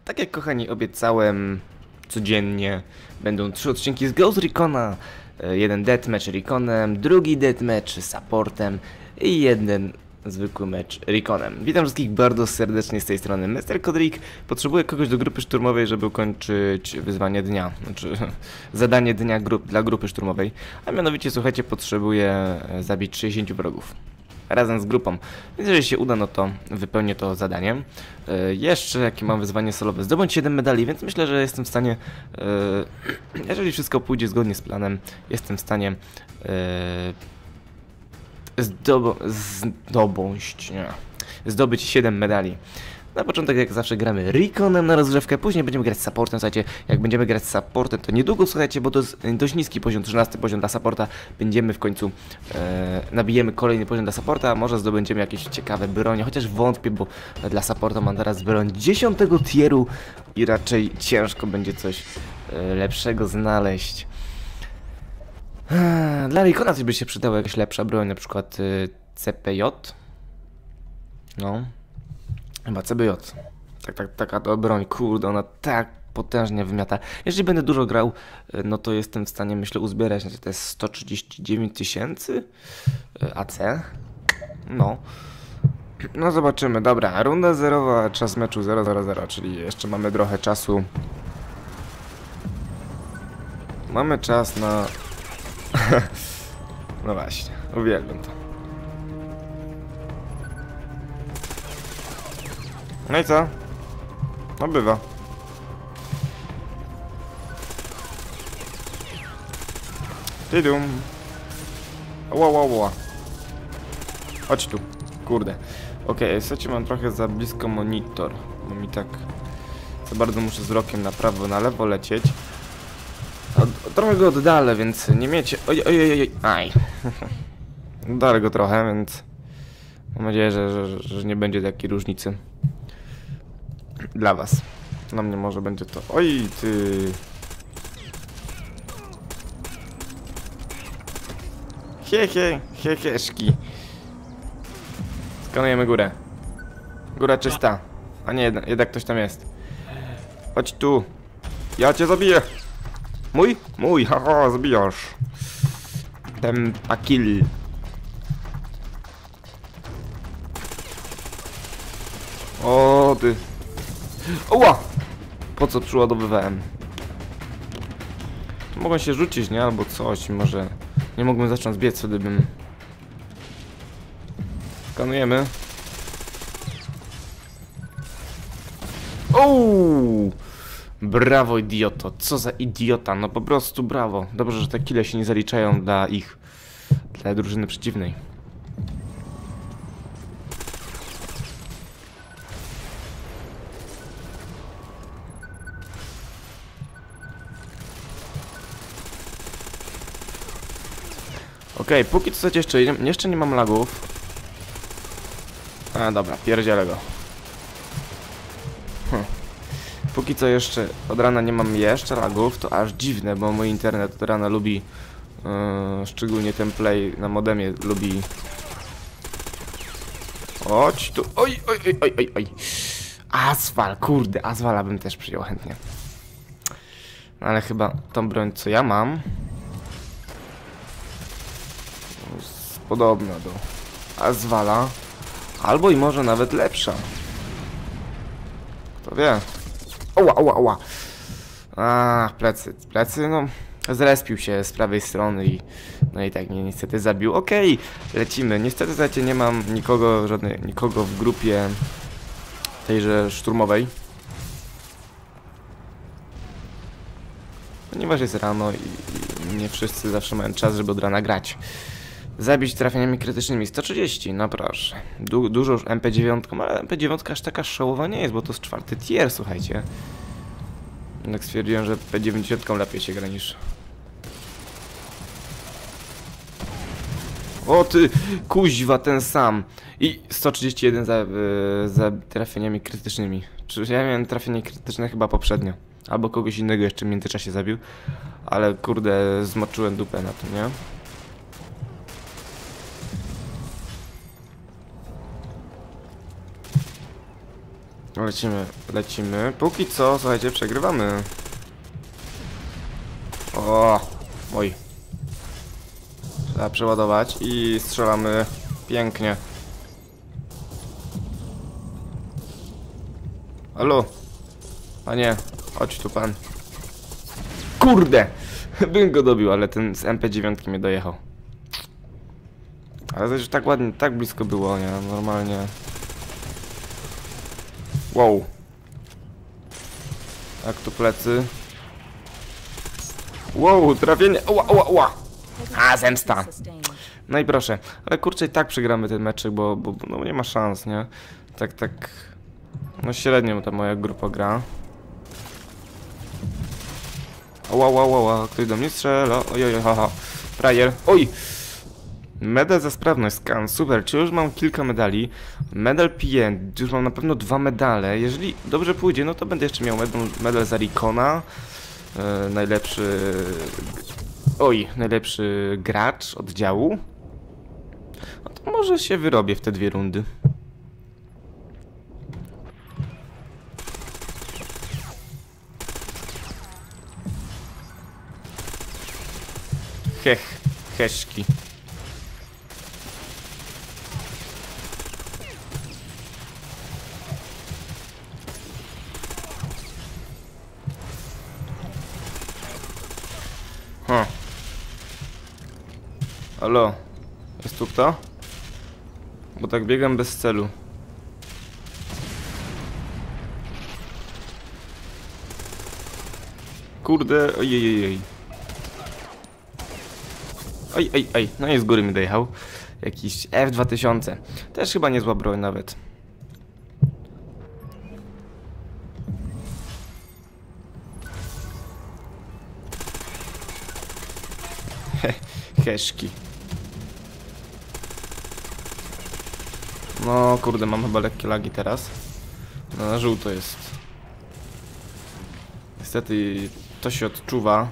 Tak jak kochani obiecałem, codziennie będą 3 odcinki z Ghost Recona. Jeden deathmatch Reconem, drugi deathmatch supportem i jeden zwykły mecz Reconem. Witam wszystkich bardzo serdecznie z tej strony Mr. Kodrik. Potrzebuję kogoś do grupy szturmowej, żeby ukończyć wyzwanie dnia, znaczy zadanie dnia dla grupy szturmowej. A mianowicie, słuchajcie, potrzebuję zabić 60 wrogów razem z grupą, więc jeżeli się uda, no to wypełnię to zadanie. Jeszcze jakie mam wyzwanie solowe, zdobądź 7 medali, więc myślę, że jestem w stanie, jeżeli wszystko pójdzie zgodnie z planem, jestem w stanie zdobyć 7 medali. Na początek jak zawsze gramy Reconem na rozgrzewkę, później będziemy grać z supportem. Słuchajcie, jak będziemy grać z supportem, to niedługo, słuchajcie, bo to jest dość niski poziom, 13 poziom dla supporta. Będziemy w końcu, nabijemy kolejny poziom dla supporta, może zdobędziemy jakieś ciekawe bronie, chociaż wątpię, bo dla supporta mam teraz broń 10 tieru i raczej ciężko będzie coś lepszego znaleźć. Dla Recona coś by się przydała jakaś lepsza broń, na przykład CPJ. No. Chyba CBJ. Taka to broń, kurde, ona tak potężnie wymiata. Jeżeli będę dużo grał, no to jestem w stanie, myślę, uzbierać. Znaczy, to jest 139 tysięcy AC. No. No zobaczymy. Dobra, runda zerowa, czas meczu 0-0-0, czyli jeszcze mamy trochę czasu. Mamy czas na... No właśnie, uwielbiam to. No i co? No bywa. Tydum. Ła. Chodź tu. Kurde. Okej, słuchajcie, mam trochę za blisko monitor. Bo mi tak... za bardzo muszę wzrokiem na prawo, na lewo lecieć. Trochę go oddalę, więc nie miecie... Oj. Aj. Oddalę go trochę, więc... mam nadzieję, że nie będzie takiej różnicy. Dla was. Dla mnie może będzie to... Oj, ty... Heszki. Skanujemy górę. Góra czysta. A nie, jednak ktoś tam jest. Chodź tu. Ja cię zabiję. Mój, haha, zabijasz. Tempa kill. O, ty. Oła! Po co przyładowywałem? Mogą się rzucić, nie? Albo coś, może... nie mogłem zacząć biec, wtedy bym... Skanujemy. Ooo! Brawo, idioto. Co za idiota, no po prostu brawo. Dobrze, że te kile się nie zaliczają dla ich... dla drużyny przeciwnej. Okej, póki co jeszcze nie mam lagów. A dobra, pierdzielę go. Póki co jeszcze od rana nie mam jeszcze lagów, to aż dziwne, bo mój internet od rana lubi, szczególnie ten play na modemie lubi. Chodź tu, oj. Asfal, kurde, Asfala bym też przyjął chętnie. No, ale chyba tą broń, co ja mam, podobna do Asfala, albo i może nawet lepsza. Kto wie? Oła. Ach, plecy, no. Zrespił się z prawej strony i... no i tak mnie niestety zabił. Okej, lecimy. Niestety, słuchajcie, nie mam nikogo w grupie tejże szturmowej. Ponieważ jest rano i nie wszyscy zawsze mają czas, żeby od rana grać. Zabić trafieniami krytycznymi 130, no proszę. Dużo już MP9, ale MP9 aż taka szołowa nie jest, bo to jest 4. tier, słuchajcie. Jednak stwierdziłem, że P90 lepiej się gra niż... O ty, kuźwa, ten sam. I 131 za trafieniami krytycznymi. Czy ja miałem trafienie krytyczne chyba poprzednio. Albo kogoś innego jeszcze w międzyczasie zabił. Ale kurde, zmoczyłem dupę na tym, nie? Lecimy, lecimy. Póki co, słuchajcie, przegrywamy. O, oj. Trzeba przeładować i strzelamy pięknie. Halo? A nie, chodź tu pan. Kurde! Bym go dobił, ale ten z MP9 mnie dojechał. Ale to już tak ładnie, tak blisko było, nie? Normalnie. Wow. Tak, tu plecy. Wow, trafienie. Ła, ła, ła. A, zemsta. No i proszę. Ale kurczę, i tak przegramy ten meczek, bo no nie ma szans, nie? Tak. No średnio ta moja grupa gra. Ła, ktoś do mnie strzela. Ojoj, haha. Frajer. Oj! Medal za sprawność, skan, super, czy już mam kilka medali. Medal PN, już mam na pewno 2 medale. Jeżeli dobrze pójdzie, no to będę jeszcze miał medal za Rikona. Najlepszy... Oj, najlepszy gracz oddziału. No to może się wyrobię w te 2 rundy. Heszki. Halo, jest tu kto? Bo tak biegam bez celu. Kurde, ojej. Oj, no i z góry mi dojechał. Jakiś F2000. Też chyba niezła broń nawet. Heszki. No kurde, mam chyba lekkie lagi teraz. No, na żółto jest. Niestety to się odczuwa.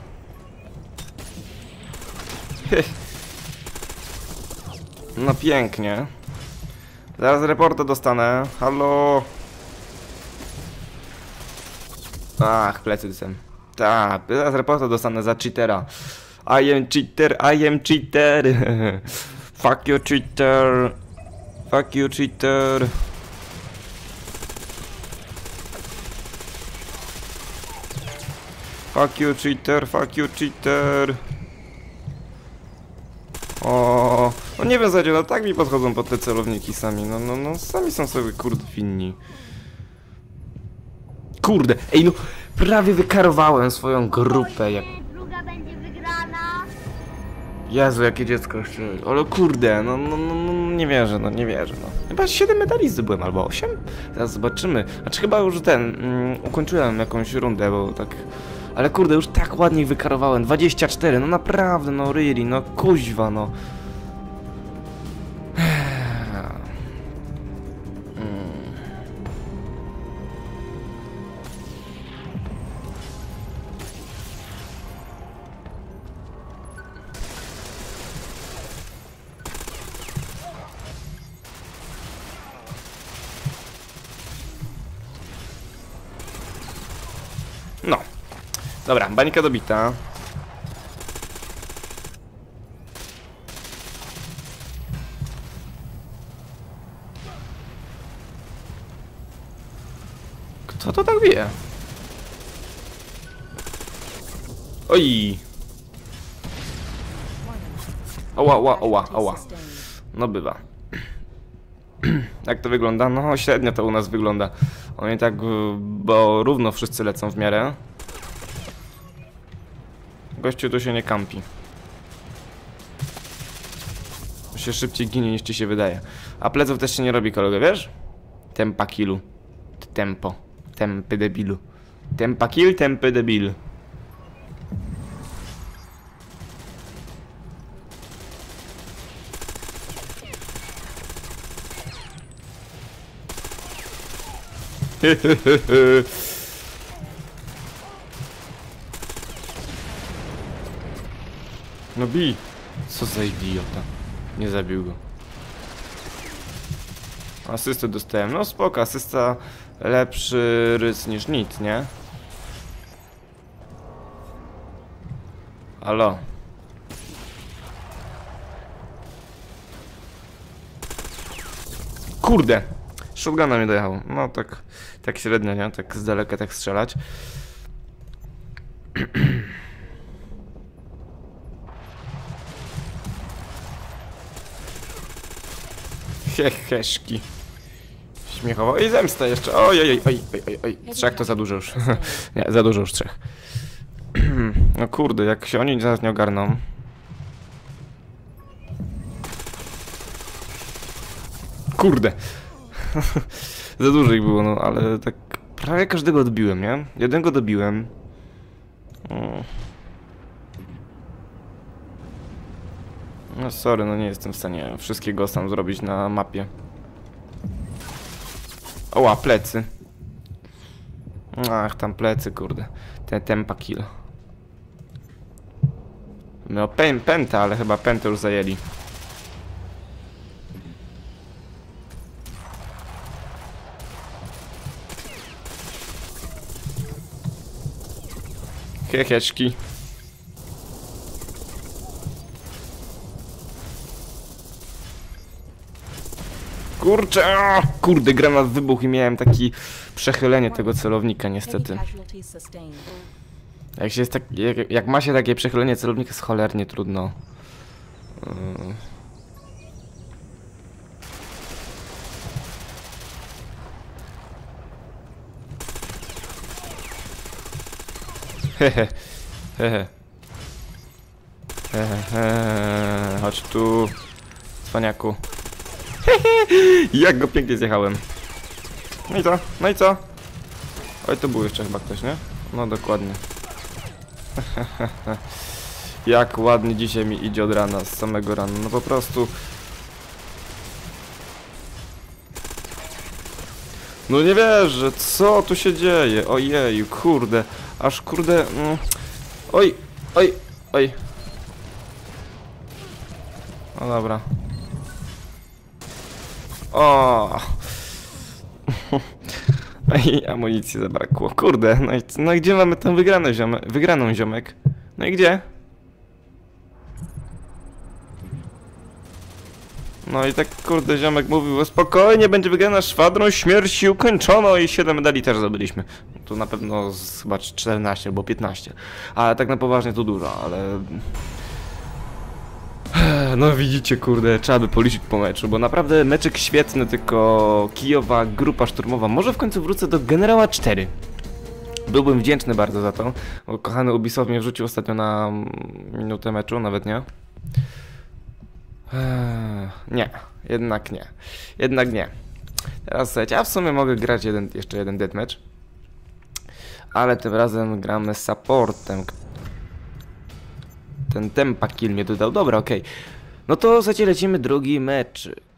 No pięknie. Zaraz reporta dostanę. Halo. Ach, plecy dysem. Tak, zaraz reporta dostanę za cheatera. I am cheater. Fuck you, cheater. Fuck you, cheater. Fuck you, cheater. O, no nie wiem, zadzie, no tak mi podchodzą pod te celowniki sami. No, sami są sobie kurde winni. Kurde, ej no, prawie wykarowałem swoją grupę, jak... Druga będzie wygrana. Jezu, jakie dziecko jeszcze. Ale kurde, no, nie wierzę, no. Chyba 7 medali zdobyłem, albo 8? Zaraz zobaczymy. Znaczy chyba już ukończyłem jakąś rundę, bo tak... Ale kurde, już tak ładnie ich wykarowałem. 24, no naprawdę, no really, no kuźwa, no. No. Dobra, bańka dobita. Kto to tak wie? Oj! Oła. No bywa. Jak to wygląda? No średnio to u nas wygląda. Oni tak, bo równo wszyscy lecą w miarę. Gościu tu się nie kampi. Się szybciej ginie niż ci się wydaje. A pleców też się nie robi, kolego, wiesz? Tempa killu. Tempo. Tempy debilu. Tempa kill, tempy debil. No bij. Co za idiota. Nie zabił go. Asystę dostałem. No spoko, asysta lepszy rys niż nic, nie? Halo. Kurde! Shotguna mnie dojechał. No tak średnio, nie? Tak z daleka tak strzelać. Heheszki. Śmiechowo. I zemsta jeszcze. Oj. Trzech to za dużo już. Nie, za dużo już trzech. No kurde, jak się oni zaraz nie ogarną. Kurde. Za dużo ich było, no ale tak prawie każdego odbiłem, nie? Jednego dobiłem. No sorry, no nie jestem w stanie wszystkiego sam zrobić na mapie. Oła, plecy. Ach, tam plecy, kurde. Tempa kill. No penta, ale chyba pentę już zajęli. Heheszki. Kurczę, kurde, granat wybuchł i miałem takie przechylenie tego celownika niestety. Jak się jest tak, jak ma się takie przechylenie celownika, jest cholernie trudno. Hehe. Chodź tu, cwaniaku. Jak go pięknie zjechałem. No i co? No i co? Oj, to był jeszcze chyba ktoś, nie? No dokładnie. Jak ładnie dzisiaj mi idzie od rana, z samego rana. No po prostu. No nie wierzę, co tu się dzieje? Ojeju, kurde. Aż kurde. Oj. No dobra. O. I amunicji zabrakło. Kurde, no i gdzie mamy tę wygraną ziomek? No i gdzie? No i tak kurde ziomek mówił, że spokojnie będzie wygrana szwadron śmierci ukończono i 7 medali też zdobyliśmy. Tu na pewno chyba 14 albo 15. Ale tak na poważnie to dużo, ale... No widzicie, kurde, trzeba by policzyć po meczu, bo naprawdę meczek świetny, tylko kijowa grupa szturmowa. Może w końcu wrócę do Generała 4. Byłbym wdzięczny bardzo za to, bo kochany Ubisoft mnie wrzucił ostatnio na minutę meczu, nawet nie. Nie, jednak nie. Jednak nie. Teraz słuchajcie, ja w sumie mogę grać jeszcze jeden deathmatch. Ale tym razem gramy z supportem. Ten tempa kill mnie dodał. Dobra, okej. No to słuchajcie, lecimy drugi mecz.